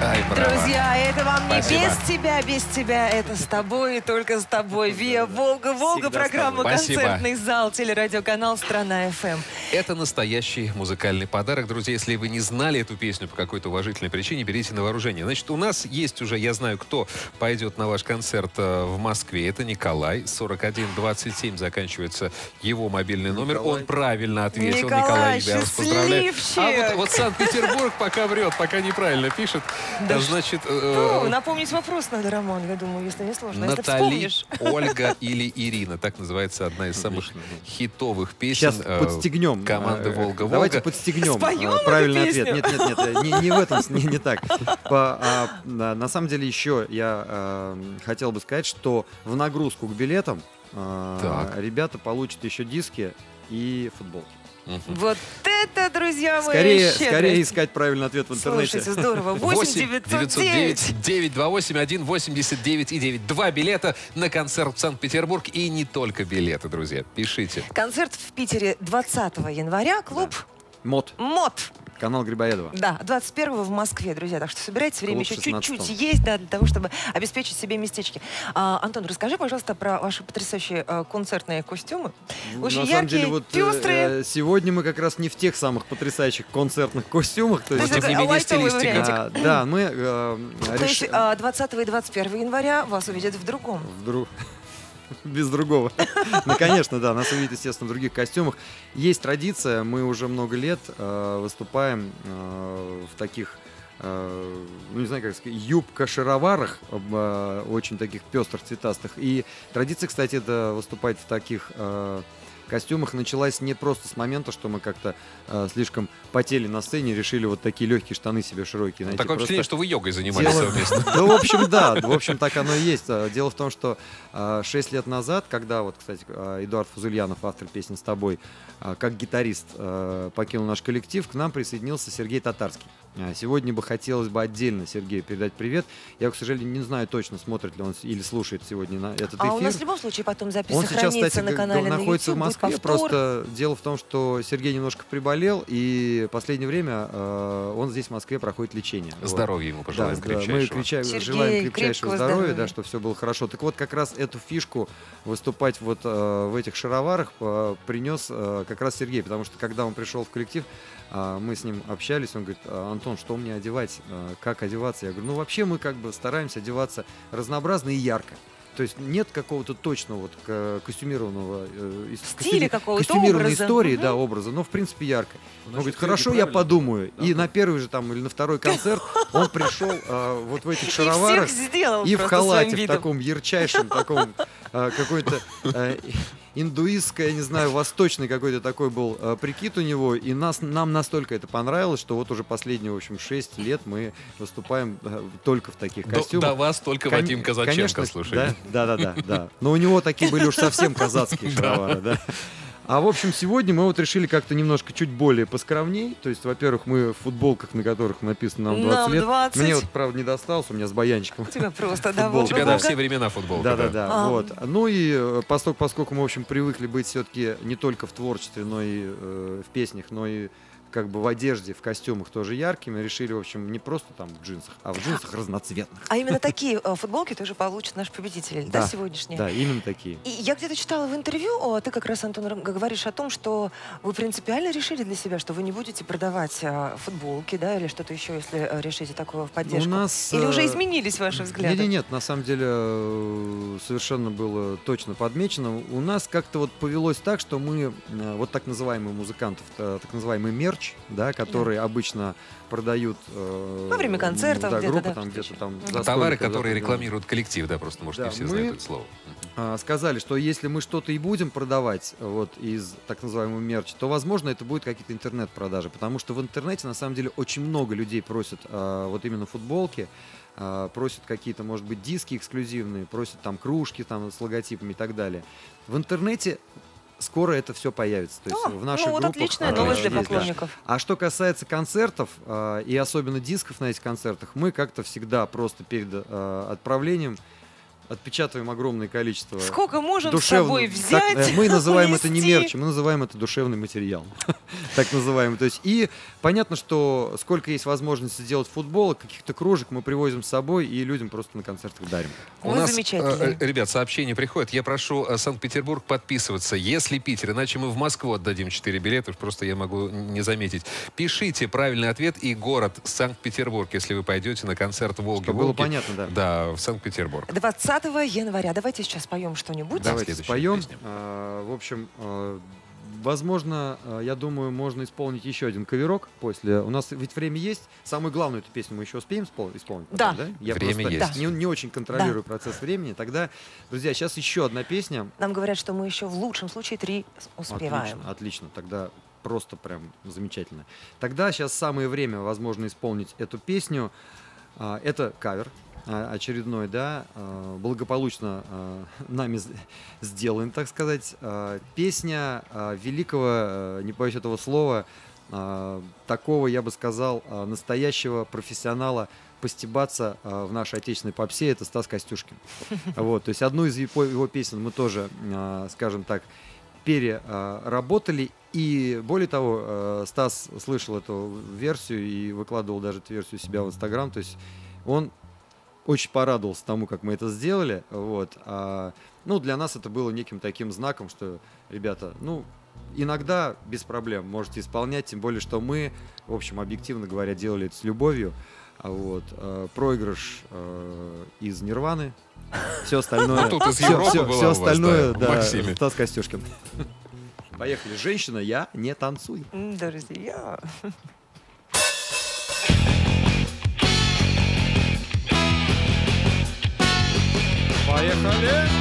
Ай, браво. Друзья, это вам не Спасибо. без тебя, это с тобой и только с тобой. Виа Волга, Всегда программа с тобой. Спасибо. «Концертный зал», телерадиоканал «Страна ФМ». Это настоящий музыкальный подарок. Друзья, если вы не знали эту песню по какой-то уважительной причине, берите на вооружение. Значит, у нас есть уже, я знаю, кто пойдет на ваш концерт в Москве. Это Николай, 4127 заканчивается его мобильный номер. Николай. Он правильно ответил. Николай, я вас поздравляю. счастливчик. А вот Санкт-Петербург пока врет, пока неправильно пишет. Да Значит, Напомнить вопрос надо, Роман, я думаю, если не сложно. Если Натали, вспомнишь. Ольга или Ирина. Так называется одна из самых хитовых песен Сейчас подстегнем. команды «Волга-Волга». Давайте подстегнем. Споем эту Правильный песню? ответ. Нет, не в этом, не так. На самом деле еще я хотел бы сказать, что в нагрузку к билетам Так. ребята получат еще диски и футболки. Вот это, друзья мои, Скорее щедрость. искать правильный ответ в интернете. Слушайте, здорово. 8 928 189 и 9. 2 билета на концерт в Санкт-Петербург. И не только билеты, друзья. Пишите. Концерт в Питере 20 января. Клуб МОД. МОД. Канал Грибоедова. Да, 21-го в Москве, друзья. Так что собирайте, время Клуб еще чуть-чуть 16-го. есть, да, для того, чтобы обеспечить себе местечки. Антон, расскажи, пожалуйста, про ваши потрясающие концертные костюмы. Очень На самом яркие, деле, вот пестрые. сегодня мы как раз не в тех самых потрясающих концертных костюмах. То То есть, есть тем не такой менее, лайтовый стилистика. вариантик. да, мы То есть 20 и 21 января вас увидят в другом. Без другого. Ну, конечно, да, нас увидят, естественно, в других костюмах. Есть традиция, мы уже много лет выступаем в таких, ну, не знаю, как сказать, юбка-шароварах, очень таких пестрых, цветастых. И традиция, кстати, это выступать в таких костюмах началась не просто с момента, что мы как-то слишком потели на сцене и решили вот такие легкие штаны себе широкие найти. Такое Просто впечатление, что вы йогой занимались дело- совместно. Да, в общем, да. В общем, так оно и есть. Дело в том, что 6 лет назад, когда, вот, кстати, Эдуард Фузульянов, автор песни «С тобой», как гитарист покинул наш коллектив, к нам присоединился Сергей Татарский. Сегодня бы хотелось бы отдельно Сергею передать привет. Я, к сожалению, не знаю точно, смотрит ли он или слушает сегодня на этот эфир. А у нас в любом случае потом запись Он сейчас, сохранится кстати, на канале на находится YouTube, в будет Москве. повтор. Просто дело в том, что Сергей немножко приболел, и в последнее время он здесь, в Москве, проходит лечение. Вот. Здоровья ему пожелаем Да, мы крепчайшего. Сергей, желаем крепчайшего крепкого здоровья, здоровья. да, чтобы все было хорошо. Так вот, как раз эту фишку выступать вот в этих шароварах принес как раз Сергей, потому что когда он пришел в коллектив, мы с ним общались, он говорит: Антон, что мне одевать, как одеваться? Я говорю, ну вообще мы как бы стараемся одеваться разнообразно и ярко. То есть нет какого-то точного вот костюмированного Стиля какого-то, костюмированной образа. истории, Мгм. да, образа, но в принципе ярко. Он говорит, хорошо, я подумаю. И на первый же там или на второй концерт он пришел вот в этих И шароварах всех сделал и в просто своим халате, в видом. таком ярчайшем, таком какой-то индуистское, я не знаю, восточный какой-то такой был прикид у него, и нам настолько это понравилось, что вот уже последние, в общем, 6 лет мы выступаем только в таких костюмах. До вас только Кон- Вадим Казаченко, конечно, слушай. Да. Но у него такие были уж совсем казацкие шаровары, да. А в общем, сегодня мы вот решили как-то немножко чуть более поскромней. То есть, во-первых, мы в футболках, на которых написано нам 20 Нам лет. 20. Мне вот, правда, не достался, у меня с баянчиком. У тебя просто, да, Футболка, У тебя Волга. на все времена футболка. Да. А. Вот. Ну и поскольку мы, в общем, привыкли быть все-таки не только в творчестве, но и в песнях, но и как бы в одежде, в костюмах тоже яркими, решили, в общем, не просто там в джинсах, а в джинсах разноцветных. А именно такие футболки тоже получат наш победитель, да, сегодняшний? Да, именно такие. И я где-то читала в интервью, ты как раз, Антон, говоришь о том, что вы принципиально решили для себя, что вы не будете продавать футболки, да, или что-то еще, если решите такое в поддержку. У нас, Или уже изменились ваши взгляды? Нет, на самом деле совершенно было точно подмечено. У нас как-то вот повелось так, что мы вот так называемых музыкантов, так называемый мерч, да, который обычно продают Во время концертов да, где-то, группы да, там где-то там за Товары, столиком, которые да, рекламируют коллектив, да, просто, может, Да, не все мы- знают это слово. сказали, что если мы что-то и будем продавать вот из так называемого мерча, то, возможно, это будет какие-то интернет-продажи, потому что в интернете, на самом деле, очень много людей просят вот именно футболки, просят какие-то, может быть, диски эксклюзивные, просят там кружки там с логотипами и так далее. В интернете скоро это все появится. То есть в наших ну вот группах, отличная новость для есть, да. поклонников. А что касается концертов, и особенно дисков на этих концертах, мы как-то всегда просто перед отправлением отпечатываем огромное количество. Сколько можем с душевно- собой так, взять, мы называем это не унести? мерч, мы называем это душевный материал. Так называемый. То есть, и понятно, что сколько есть возможности сделать футболок, каких-то кружек мы привозим с собой и людям просто на концертах дарим. У Ну, нас, замечательно. ребят, сообщения приходят. Я прошу Санкт-Петербург подписываться. Если Питер, иначе мы в Москву отдадим 4 билета. Просто я могу не заметить. Пишите правильный ответ и город Санкт-Петербург, если вы пойдете на концерт «Волги». Чтобы было понятно, да. Да, в Санкт-Петербург. 20 января. Давайте сейчас поем что-нибудь. Давай. Давайте следующую споем. песню. В общем, возможно, я думаю, можно исполнить еще один каверок после. У нас ведь время есть. Самую главную эту песню мы еще успеем исполнить? Да. Потом, Я Время просто есть. не очень контролирую процесс времени. Тогда, друзья, сейчас еще одна песня. Нам говорят, что мы еще в лучшем случае 3 успеваем. Отлично, отлично. Тогда просто прям замечательно. Тогда сейчас самое время, возможно, исполнить эту песню. Это кавер очередной, да, благополучно нами сделан, так сказать. Песня великого, не боюсь этого слова, такого, я бы сказал, настоящего профессионала постебаться в нашей отечественной попсе, это Стас Костюшкин. Вот, то есть одну из его песен мы тоже, скажем так, переработали. И более того, Стас слышал эту версию и выкладывал даже эту версию у себя в Инстаграм. То есть он очень порадовался тому, как мы это сделали. Вот. Ну, для нас это было неким таким знаком, что, ребята, ну, иногда без проблем можете исполнять, тем более, что мы, в общем, объективно говоря, делали это с любовью. Вот. Проигрыш из Нирваны. Все остальное. Ну, тут из Европы была Все у вас, остальное, да, да, Максиме. Стас Костюшкин. Поехали. Женщина, я не танцую. Друзья. Поехали!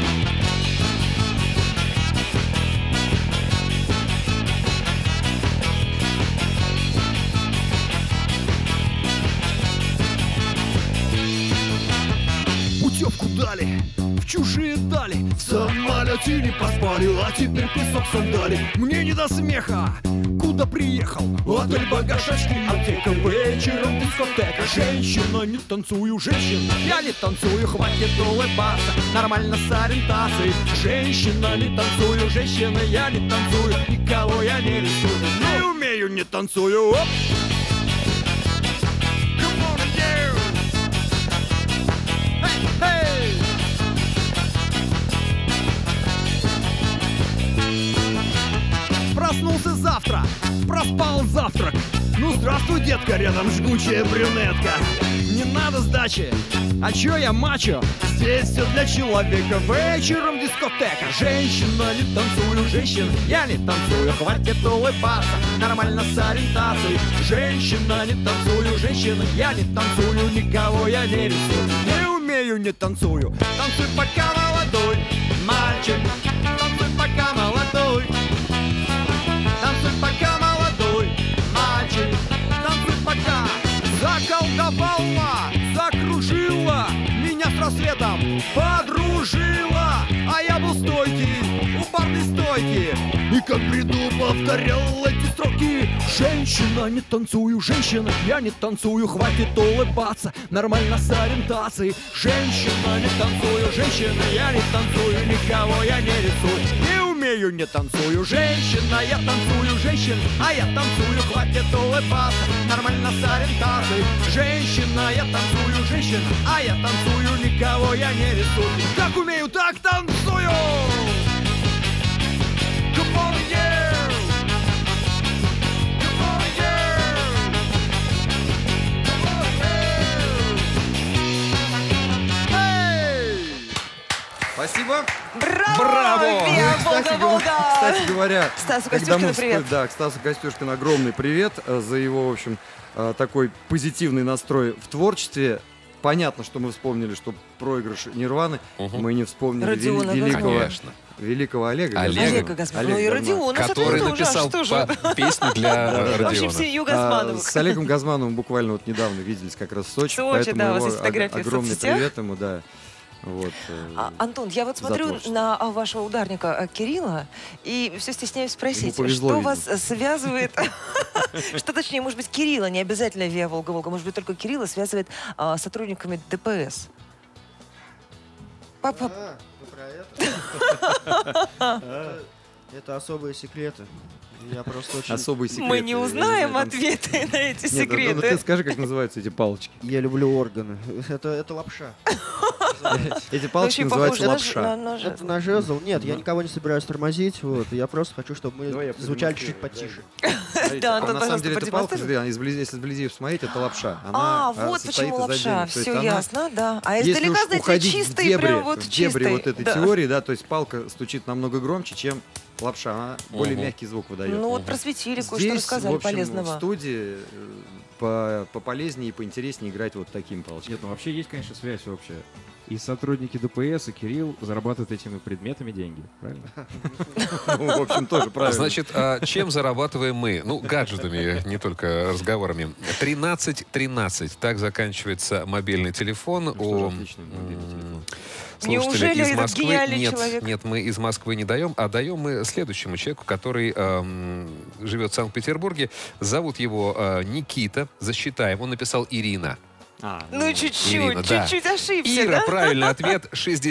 Путевку дали, в чужие дали, в самолете не поспали, а теперь песок сандали. Мне не до смеха, куда приехал? Отель багаж, очки, аптека, вечером дискотека. Женщина, не танцую, женщина, я не танцую, хватит улыбаться, нормально с ориентацией. Женщина, не танцую, женщина, я не танцую, никого я не рисую, не умею, не танцую. Оп! Come on, you! Hey! Проснулся завтра, проспал завтрак. Ну здравствуй, детка, рядом жгучая брюнетка. Не надо сдачи, а чё я мачо? Здесь все для человека, вечером дискотека. Женщина, не танцую, женщина, я не танцую, хватит улыбаться, нормально с ориентацией. Женщина, не танцую, женщина, я не танцую, никого я не рисую, не умею, не танцую. Танцуй пока молодой, мальчик, танцуй пока молодой. Танцуй пока молодой, мальчик, танцуй пока. Заколдовала, закружила, меня с рассветом подружила. А я был стойкий, у барной стойки, и как бреду повторял эти строки. Женщина, не танцую, женщина, я не танцую, хватит улыбаться, нормально с ориентацией. Женщина, не танцую, женщина, я не танцую, никого я не рисую, не умею, не танцую. Женщина, я танцую, женщина, а я танцую, хватит улыбаться, нормально с ориентацией. Женщина, я танцую, женщина, а я танцую, никого я не рисую, как умею, так танцую. Come on, yeah! Come on, yeah! Come on, yeah! Hey! Спасибо. Браво! Виа Волга-Волга! Кстати говоря, Стасу когда мы Костюшкину привет. Да, к Стасу Костюшкину огромный привет за его, в общем, такой позитивный настрой в творчестве. Понятно, что мы вспомнили, что проигрыш Нирваны, мы не вспомнили Родиона Конечно. великого Олега. Олега Газманова. Ну и Родиона, Который это тоже, написал что же. песню для Вообще Родиона. в семью Газмановых. С Олегом Газмановым буквально вот недавно виделись как раз в Сочи. В Сочи, поэтому да, у вас его есть фотографии в огромный соцсетях. привет ему, да. Вот, Антон, я вот смотрю творчество. на вашего ударника Кирилла и все стесняюсь спросить, Ему повезло, что видимо. вас связывает, что точнее, может быть, Кирилла, не обязательно Виа Волга-Волга, может быть, только Кирилла связывает с сотрудниками ДПС? Папа, Вы про это? Это особые секреты. Я просто очень... Особый секрет. мы не узнаем ответы на эти Нет, ну ты секреты. скажи, как называются эти палочки. Я люблю органы. Это лапша. Эти палочки Очень называются похоже лапша. на жезл. Это на жезл. Нет, я никого не собираюсь тормозить. Вот. Я просто хочу, чтобы Давай я мы звучали продемонстрирую, чуть-чуть потише. Смотрите, Да, а Антон, на самом пожалуйста, деле это палка, продемонстрируй. смотри, если сблизи посмотреть, это лапша. Она Вот состоит почему из лапша. отдельных. То есть Все она, ясно, да. А если издалека, уж знаете, уходить чистый, в дебри, прям вот в дебри чистый. вот этой Да. теории, да, то есть палка стучит намного громче, чем лапша. Она более мягкий звук выдает. Ну вот просветили, кое-что Здесь, рассказали в общем, в полезного. студии пополезнее и поинтереснее играть вот такими палочками. Нет, ну вообще есть, конечно, связь общая. И сотрудники ДПС, и Кирилл зарабатывают этими предметами деньги, правильно? Ну, в общем, тоже правильно. Значит, чем зарабатываем мы? Ну, гаджетами, не только разговорами. 1313. Так заканчивается мобильный телефон. Ну, что же, отличный мобильный телефон. Слушатели Неужели из этот Москвы. гениальный Нет, человек? нет, мы из Москвы не даем, а даем мы следующему человеку, который живет в Санкт-Петербурге. Зовут его Никита. Засчитаем. Он написал Ирина. Ну, чуть-чуть, Ирина, да. чуть-чуть ошибся, Ира, да? правильный ответ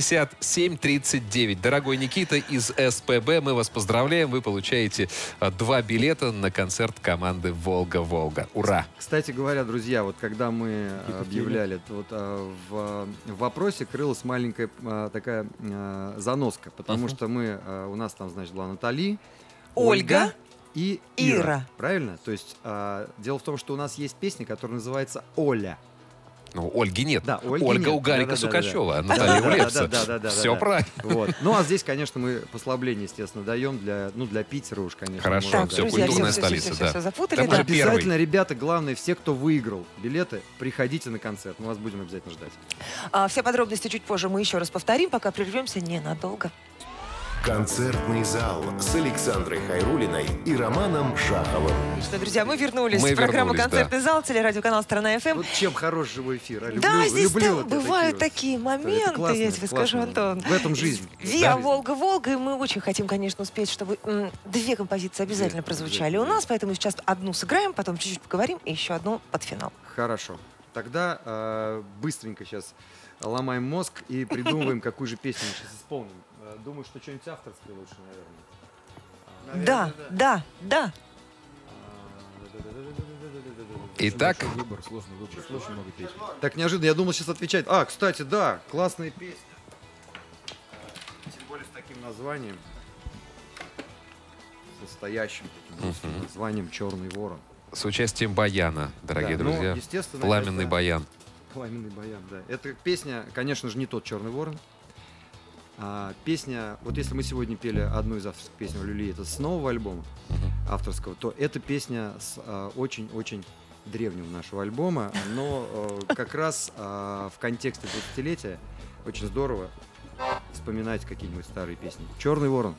6739. Дорогой Никита из СПБ, мы вас поздравляем. Вы получаете 2 билета на концерт команды «Волга-Волга». Ура! Кстати говоря, друзья, вот когда мы объявляли, вот, в вопросе крылась маленькая такая заноска, потому что у нас там, значит, была Натали, Ольга и Ира. Ира. Правильно? То есть дело в том, что у нас есть песня, которая называется «Оля». Ну, Ольги нет. Да, Ольги Ольга нет. у Гарика Да-да-да-да-да. Сукачева, а Наталья у Лепса. Да. Все правильно. Вот. Ну, а здесь, конечно, мы послабление, естественно, даем для Питера уж, конечно. Хорошо, можно всё, дать. друзья, культурная всё, столица, всё, да. всё запутали, Там да. же первый. Обязательно, ребята, главное, все, кто выиграл билеты, приходите на концерт. Мы вас будем обязательно ждать. Все подробности чуть позже мы еще раз повторим, пока прервемся ненадолго. Концертный зал с Александрой Хайрулиной и Романом Шаховым. Что, друзья, мы вернулись Мы в программу вернулись, «Концертный зал», телерадиоканал «Страна ФМ». Вот чем хорош живой эфир. Люблю, Да, здесь люблю там вот бывают такие такие моменты, Это классно, я тебе скажу, классно. Антон. В этом жизнь. ВИА Да. «Волга-Волга», и мы очень хотим, конечно, успеть, чтобы 2 композиции обязательно прозвучали у нас, поэтому сейчас одну сыграем, потом чуть-чуть поговорим, и еще одну под финал. Хорошо. Тогда быстренько сейчас ломаем мозг и придумываем, какую же песню мы сейчас исполним. Думаю, что что-нибудь авторское лучше, наверное. Да. Итак, Большой выбор, сложный выбор, очень много песен. Так неожиданно, я думал сейчас отвечать. Кстати, да, классная песня. Тем более с таким названием. С настоящим таким русским названием «Черный ворон». с участием Баяна, дорогие Да, ну, друзья. естественно, Пламенный это- Баян. Пламенный Баян, да. Эта песня, конечно же, не тот «Черный ворон». Песня, вот если мы сегодня пели одну из авторских песен у Люли, это с нового альбома авторского, то эта песня с очень-очень древнего нашего альбома, но как раз в контексте 20-летия очень здорово вспоминать какие-нибудь старые песни. «Черный ворон».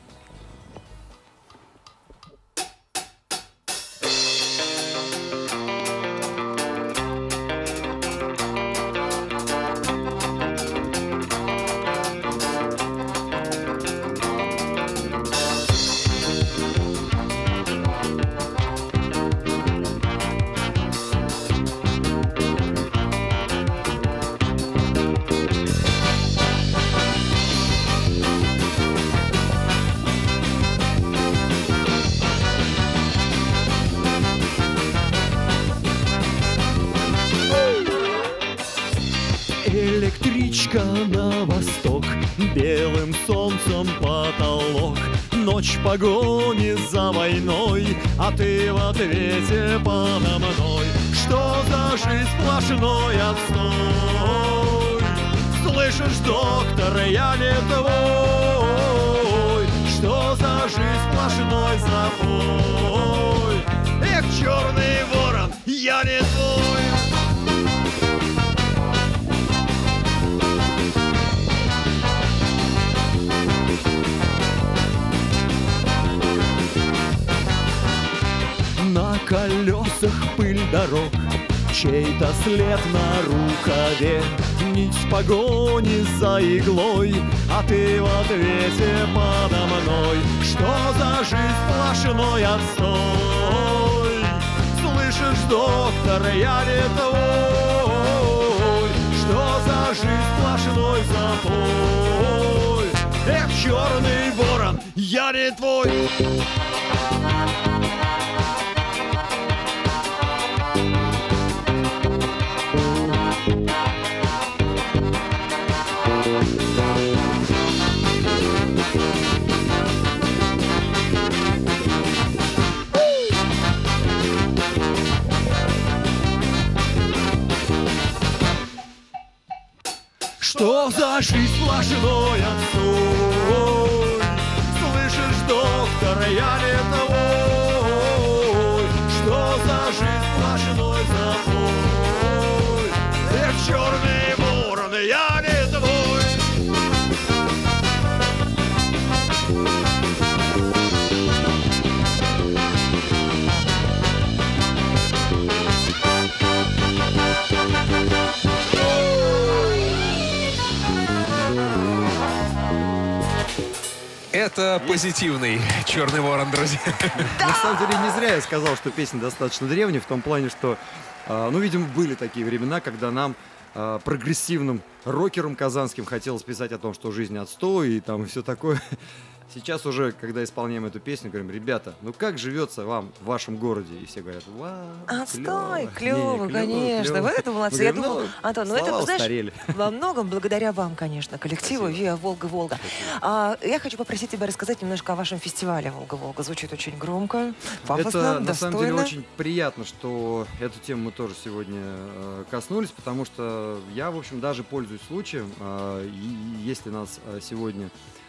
Электричка на восток, белым солнцем потолок. Ночь погони за войной, а ты в ответе подо мной. Что за жизнь сплошной отстой? Слышишь, доктор, я не твой. Что за жизнь сплошной запой? Эх, черный ворон, я не твой. На колесах пыль дорог, чей-то след на рукаве, нить погони за иглой, а ты в ответе подо мной. Что за жизнь сплошной отстой? Слышишь, доктор, я не твой. Что за жизнь сплошной запой? черный ворон, я не твой. Что за жизнь сплошной отстой? Слышишь, доктор, я не твой. Что за жизнь сплошной запой? Эх, черный ворон, я не твой. Это позитивный черный ворон, друзья. На самом деле не зря я сказал, что песня достаточно древняя, в том плане, что, ну, видимо, были такие времена, когда нам, прогрессивным рокерам казанским, хотелось писать о том, что жизнь отстой и там все такое. Сейчас уже, когда исполняем эту песню, говорим: ребята, ну как живется вам в вашем городе? И все говорят: вау, Отстой, клево, конечно. Вот это молодцы. Я думала, Антон, ну это, знаешь, во многом благодаря вам, конечно, коллективу ВИА Волга-Волга. Я хочу попросить тебя рассказать немножко о вашем фестивале Волга-Волга. Звучит очень громко, пафосно, это, на достойно. самом деле, очень приятно, что эту тему мы тоже сегодня коснулись, потому что я, в общем, даже пользуюсь случаем, если нас сегодня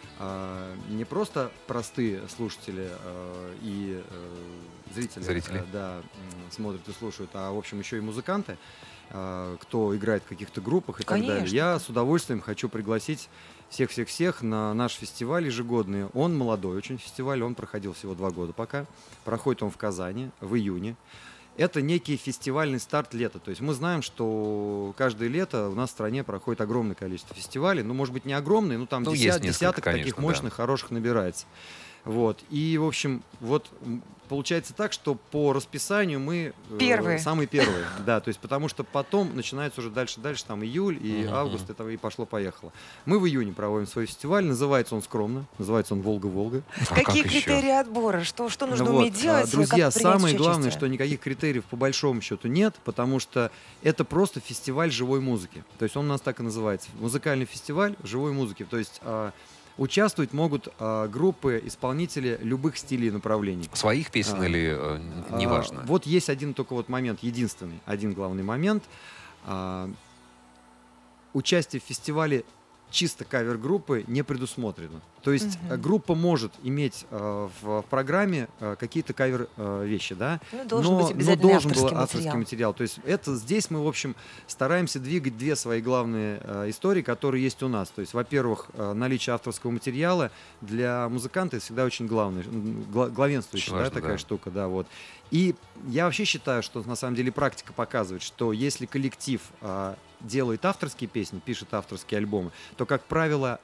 не просто простые слушатели и зрители. Да, смотрят и слушают, а, в общем, еще и музыканты, кто играет в каких-то группах и так далее. Я с удовольствием хочу пригласить всех-всех-всех на наш фестиваль ежегодный. Он молодой очень фестиваль, он проходил всего 2 года пока. Проходит он в Казани в июне. Это некий фестивальный старт лета. То есть мы знаем, что каждое лето у нас в стране проходит огромное количество фестивалей. Ну, может быть, не огромные, но там десяток конечно, таких мощных, да, хороших набирается. Вот. И, в общем, вот получается так, что по расписанию мы самые первые. Да, то есть потому что потом начинается уже дальше, там июль и август, это и пошло-поехало. Мы в июне проводим свой фестиваль, называется он скромно, называется он «Волга-Волга». Какие критерии отбора? Что нужно уметь делать? Друзья, самое главное, что никаких критериев по большому счету нет, потому что это просто фестиваль живой музыки. То есть он у нас так и называется. Музыкальный фестиваль живой музыки. То есть участвовать могут группы, исполнители любых стилей и направлений. Своих песен или неважно? Вот есть один только вот момент, единственный, один главный момент. Участие в фестивале чисто кавер-группы не предусмотрено. То есть группа может иметь в программе какие-то кавер-вещи, да? Но должен быть авторский материал. То есть здесь мы, в общем, стараемся двигать 2 свои главные истории, которые есть у нас. То есть, во-первых, наличие авторского материала для музыканта это всегда очень главенствующая такая штука. Да, вот. И я вообще считаю, что на самом деле практика показывает, что если коллектив делает авторские песни, пишет авторские альбомы, то, как правило,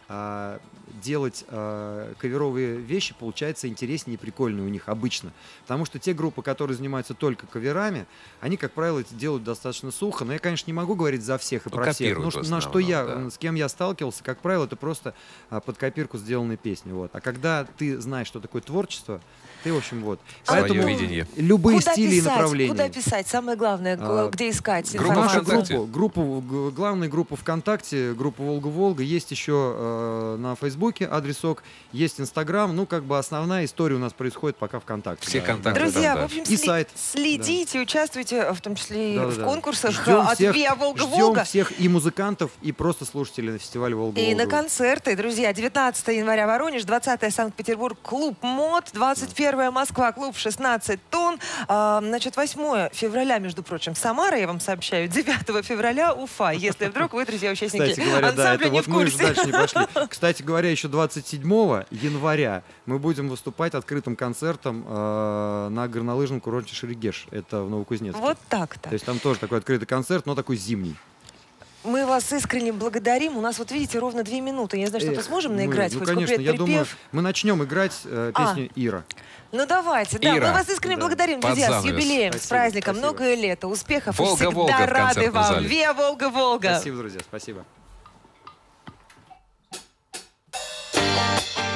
делать каверовые вещи получается интереснее и прикольнее у них обычно. Потому что те группы, которые занимаются только каверами, они, как правило, это делают достаточно сухо. Но я, конечно, не могу говорить за всех и про всех. Но с кем я сталкивался, как правило, это просто под копирку сделанные песни. Вот. А когда ты знаешь, что такое творчество, ты, в общем, вот. Поэтому любые стили и направления. Куда писать? Самое главное, где искать информацию? Главную группу ВКонтакте, группу «Волга-Волга». Есть еще на Фейсбуке адресок, есть Инстаграм. Ну, как бы основная история у нас происходит пока ВКонтакте. Все контакты. Друзья, в общем, и сайт. Следите, участвуйте, в том числе и в конкурсах от ВИА Волга-Волга. Ждем всех и музыкантов, и просто слушателей на фестивале «Волга-Волга». И на концерты, друзья. 19 января Воронеж, 20 Санкт-Петербург, клуб МОД, 21 Москва, клуб 16 тонн. Значит, 8 февраля, между прочим, Самара, я вам сообщаю, 9 февраля Уфа. Если вдруг вы, друзья, участники ансамбля, не в курсе. Мы же дальше не пошли. Кстати говоря, еще 27 января мы будем выступать открытым концертом на горнолыжном курорте Шерегеш. Это в Новокузнецке. Вот так-то. То есть там тоже такой открытый концерт, но такой зимний. Мы вас искренне благодарим. У нас, вот видите, ровно 2 минуты. Я не знаю, что-то сможем наиграть? Ну, конечно, я думаю, мы начнем играть песню «Ира». Ну давайте, да, мы вас искренне благодарим, друзья, с юбилеем, с праздником, многое лето, успехов, всегда рады вам. ВИА Волга-Волга. Спасибо, друзья, спасибо.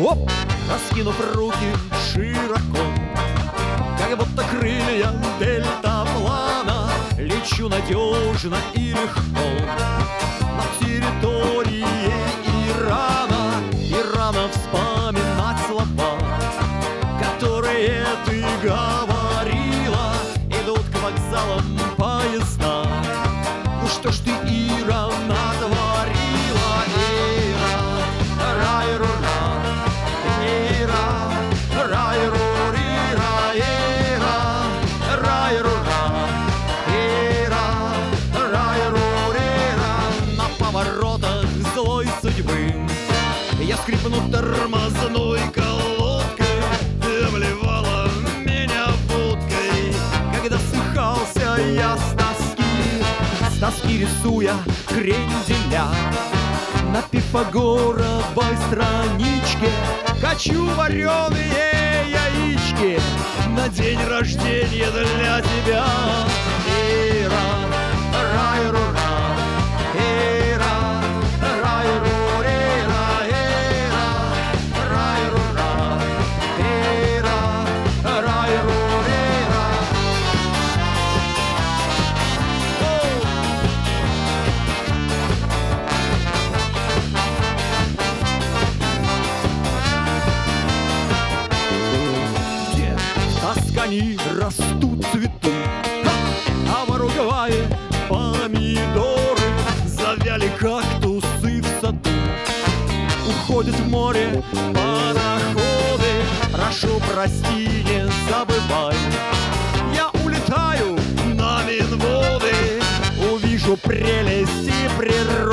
Оп! Раскинув руки широко, как будто крылья дельтаплана, лечу надежно и легко над территорией Ирана. И рано вспоминать слова, которые ты говорила. Идут к вокзалам поезда. Ну что ж ты, Ира, натворила? Ира, рай-ра-ра, Ира, рай-ра-ра, Ира, рай-ра-ра, Ира, рай-ра-ра. На поворотах злой судьбы я скрипну тормозной колодкой. Ты обливала меня водкой, когда ссыхался я с тоски рисуя кренделя. На пифагоровой страничке качу вареные яички на день рождения для тебя. Ира, рай-ра-ра, Ира, рай-ра-ра, Ира, рай-ра-ра, Ира, рай-ра-ра. Они растут цветы, а в Уругвае помидоры завяли кактусы в саду. Уходят в море пароходы, прошу, прости, не забывай. Я улетаю на Минводы, увижу прелести природы.